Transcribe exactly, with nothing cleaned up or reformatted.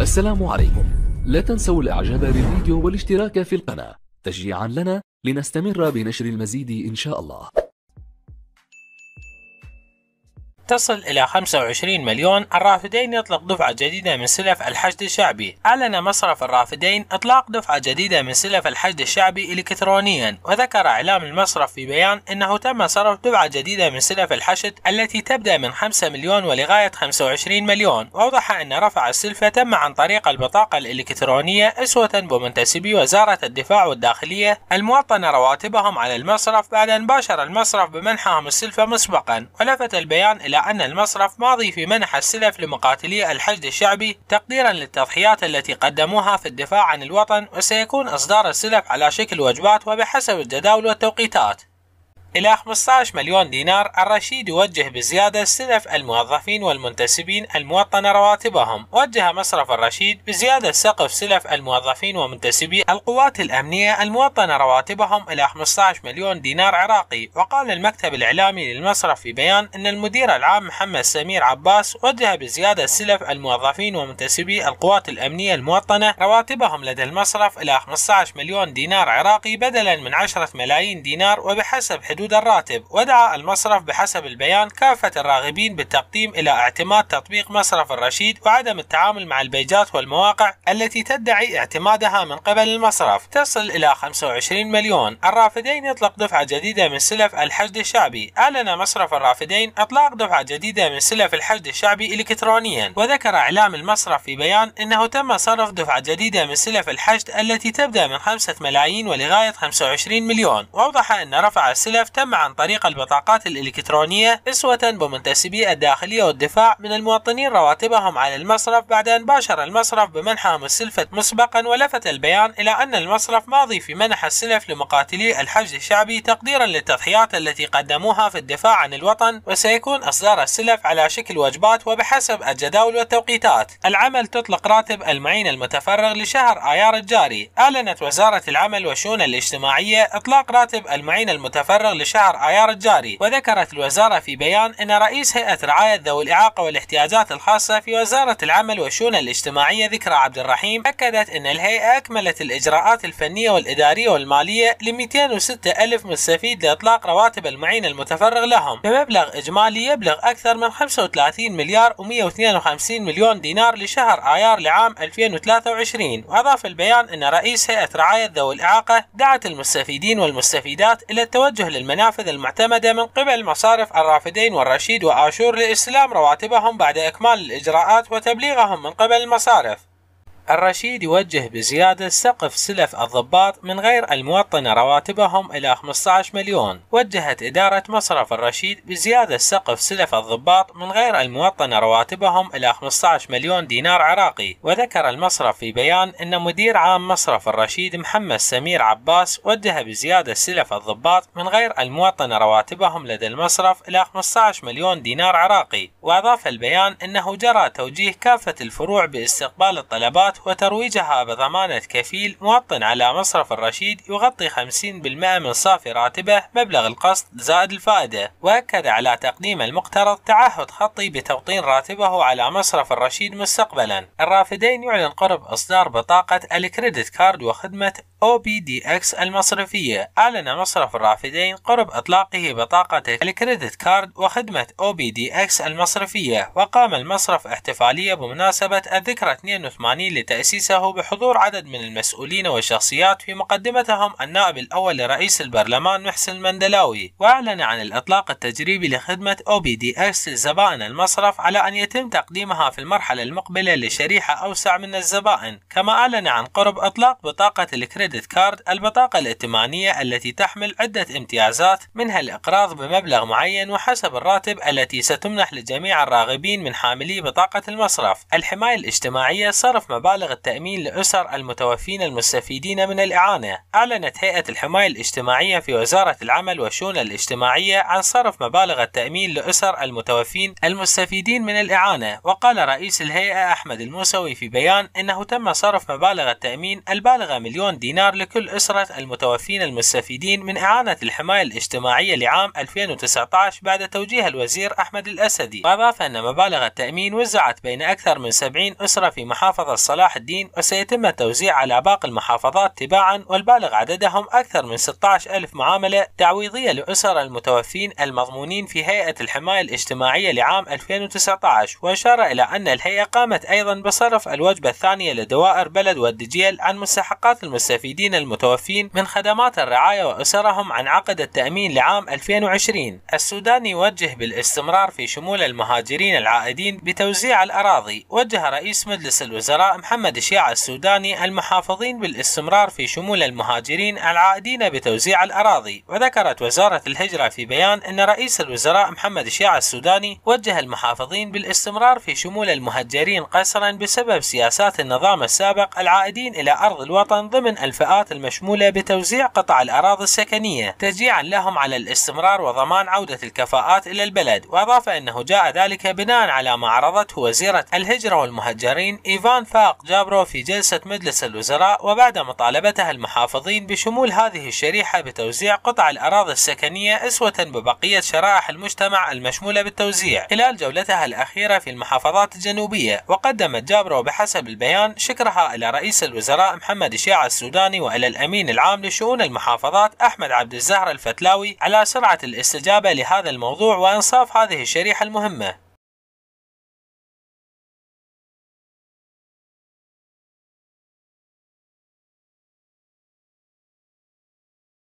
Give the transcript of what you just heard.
السلام عليكم. لا تنسوا الاعجاب بالفيديو والاشتراك في القناة تشجيعا لنا لنستمر بنشر المزيد ان شاء الله. تصل إلى خمسة وعشرين مليون. الرافدين يطلق دفعة جديدة من سلف الحشد الشعبي. أعلن مصرف الرافدين إطلاق دفعة جديدة من سلف الحشد الشعبي إلكترونيا، وذكر إعلام المصرف في بيان أنه تم صرف دفعة جديدة من سلف الحشد التي تبدأ من خمسة مليون ولغاية خمسة وعشرين مليون. وأوضح أن رفع السلفة تم عن طريق البطاقة الإلكترونية أسوة بمنتسبي وزارة الدفاع والداخلية الموطنة رواتبهم على المصرف بعد أن باشر المصرف بمنحهم السلفة مسبقا. ولفت البيان إلى أن المصرف ماضي في منح السلف لمقاتلي الحشد الشعبي تقديرا للتضحيات التي قدموها في الدفاع عن الوطن، وسيكون إصدار السلف على شكل وجبات وبحسب الجداول والتوقيتات. إلى خمسة عشر مليون دينار. الرشيد يوجه بزيادة سلف الموظفين والمنتسبين الموطنة رواتبهم. وجه مصرف الرشيد بزيادة سقف سلف الموظفين ومنتسبي القوات الأمنية الموطنة رواتبهم إلى خمسة عشر مليون دينار عراقي. وقال المكتب الإعلامي للمصرف في بيان أن المدير العام محمد سمير عباس وجه بزيادة سلف الموظفين ومنتسبي القوات الأمنية الموطنة رواتبهم لدى المصرف إلى خمسة عشر مليون دينار عراقي بدلا من عشرة ملايين دينار وبحسب حدود الراتب. ودعا المصرف بحسب البيان كافة الراغبين بالتقديم إلى اعتماد تطبيق مصرف الرشيد وعدم التعامل مع البيجات والمواقع التي تدعي اعتمادها من قبل المصرف. تصل إلى خمسة وعشرين مليون. الرافدين يطلق دفعة جديدة من سلف الحشد الشعبي. أعلن مصرف الرافدين إطلاق دفعة جديدة من سلف الحشد الشعبي إلكترونيا. وذكر إعلام المصرف في بيان أنه تم صرف دفعة جديدة من سلف الحشد التي تبدأ من خمسة ملايين ولغاية خمسة وعشرين مليون. وأوضح أن رفع السلف تم عن طريق البطاقات الإلكترونية أسوة بمنتسبي الداخلية والدفاع من المواطنين رواتبهم على المصرف بعد أن باشر المصرف بمنحهم السلفة مسبقا. ولفت البيان إلى أن المصرف ماضي في منح السلف لمقاتلي الحشد الشعبي تقديرا للتضحيات التي قدموها في الدفاع عن الوطن، وسيكون إصدار السلف على شكل وجبات وبحسب الجداول والتوقيتات. العمل تطلق راتب المعين المتفرغ لشهر آيار الجاري. أعلنت وزارة العمل والشؤون الاجتماعية إطلاق راتب المعين المتفرغ لشهر آيار الجاري. وذكرت الوزارة في بيان أن رئيس هيئة رعاية ذوي الإعاقة والاحتياجات الخاصة في وزارة العمل والشؤون الاجتماعية ذكرى عبد الرحيم أكدت أن الهيئة أكملت الإجراءات الفنية والإدارية والمالية ل مئتين وستة ألف مستفيد لإطلاق رواتب المعين المتفرغ لهم بمبلغ إجمالي يبلغ أكثر من خمسة وثلاثين مليار ومئة واثنين وخمسين مليون دينار لشهر آيار لعام ألفين وثلاثة وعشرين. وأضاف البيان أن رئيس هيئة رعاية ذوي الإعاقة دعت المستفيدين والمستفيدات إلى التوجه للمنافذ المعتمدة من قبل مصارف الرافدين والرشيد وآشور لاستلام رواتبهم بعد إكمال الإجراءات وتبليغهم من قبل المصارف. الرشيد يوجه بزيادة سقف سلف الضباط من غير الموطنة رواتبهم إلى خمسة عشر مليون. وجهت إدارة مصرف الرشيد بزيادة سقف سلف الضباط من غير الموطنة رواتبهم إلى خمسة عشر مليون دينار عراقي. وذكر المصرف في بيان أن مدير عام مصرف الرشيد محمد سمير عباس وجه بزيادة سلف الضباط من غير الموطنة رواتبهم لدى المصرف إلى خمسة عشر مليون دينار عراقي. وأضاف البيان أنه جرى توجيه كافة الفروع باستقبال الطلبات وترويجها بضمانة كفيل موطن على مصرف الرشيد يغطي خمسين بالمئة من صافي راتبه مبلغ القسط زائد الفائدة. وأكد على تقديم المقترض تعهد خطي بتوطين راتبه على مصرف الرشيد مستقبلا. الرافدين يعلن قرب إصدار بطاقة الكريدت كارد وخدمة أو بي دي إكس المصرفية. أعلن مصرف الرافدين قرب إطلاقه بطاقة الكريدت كارد وخدمة أو بي دي إكس المصرفية. وقام المصرف احتفالية بمناسبة الذكرى اثنين وثمانين لتأسيسه بحضور عدد من المسؤولين والشخصيات في مقدمتهم النائب الأول لرئيس البرلمان محسن المندلاوي. وأعلن عن الإطلاق التجريبي لخدمة أو بي دي إكس لزبائن المصرف على أن يتم تقديمها في المرحلة المقبلة لشريحة أوسع من الزبائن. كما أعلن عن قرب إطلاق بطاقة الكريدت كارد البطاقة الائتمانية التي تحمل عدة امتيازات منها الإقراض بمبلغ معين وحسب الراتب التي ستمنح لجميع الراغبين من حاملي بطاقة المصرف. الحماية الاجتماعية صرف مبالغ التأمين لأسر المتوفين المستفيدين من الإعانة. أعلنت هيئة الحماية الاجتماعية في وزارة العمل والشؤون الاجتماعية عن صرف مبالغ التأمين لأسر المتوفين المستفيدين من الإعانة. وقال رئيس الهيئة أحمد الموسوي في بيان إنه تم صرف مبالغ التأمين البالغة مليون دينار دينار لكل أسرة المتوفين المستفيدين من إعانة الحماية الاجتماعية لعام ألفين وتسعة عشر بعد توجيه الوزير أحمد الأسدي. وأضاف أن مبالغ التأمين وزعت بين أكثر من سبعين أسرة في محافظة صلاح الدين، وسيتم التوزيع على باقي المحافظات تباعا، والبالغ عددهم أكثر من ستة عشر ألف معاملة تعويضية لأسر المتوفين المضمونين في هيئة الحماية الاجتماعية لعام ألفين وتسعة عشر. وأشار إلى أن الهيئة قامت أيضا بصرف الوجبة الثانية لدوائر بلد والدجيل عن مستحقات المستفيدين المتوفين من خدمات الرعاية وأسرهم عن عقد التأمين لعام ألفين وعشرين. السوداني يوجه بالاستمرار في شمول المهاجرين العائدين بتوزيع الأراضي. وجه رئيس مجلس الوزراء محمد شياع السوداني المحافظين بالاستمرار في شمول المهاجرين العائدين بتوزيع الأراضي. وذكرت وزارة الهجرة في بيان أن رئيس الوزراء محمد شياع السوداني وجه المحافظين بالاستمرار في شمول المهجرين قسرا بسبب سياسات النظام السابق العائدين إلى أرض الوطن ضمن الفئات المشمولة بتوزيع قطع الأراضي السكنية تشجيعا لهم على الاستمرار وضمان عودة الكفاءات إلى البلد. وأضاف أنه جاء ذلك بناء على ما عرضته وزيرة الهجرة والمهجرين إيفان فاق جابرو في جلسة مجلس الوزراء، وبعد مطالبتها المحافظين بشمول هذه الشريحة بتوزيع قطع الأراضي السكنية أسوة ببقية شرائح المجتمع المشمولة بالتوزيع خلال جولتها الأخيرة في المحافظات الجنوبية. وقدمت جابرو بحسب البيان شكرها إلى رئيس الوزراء محمد شياع السوداني وإلى الأمين العام لشؤون المحافظات أحمد عبد الزهر الفتلاوي على سرعة الاستجابة لهذا الموضوع وإنصاف هذه الشريحة المهمة.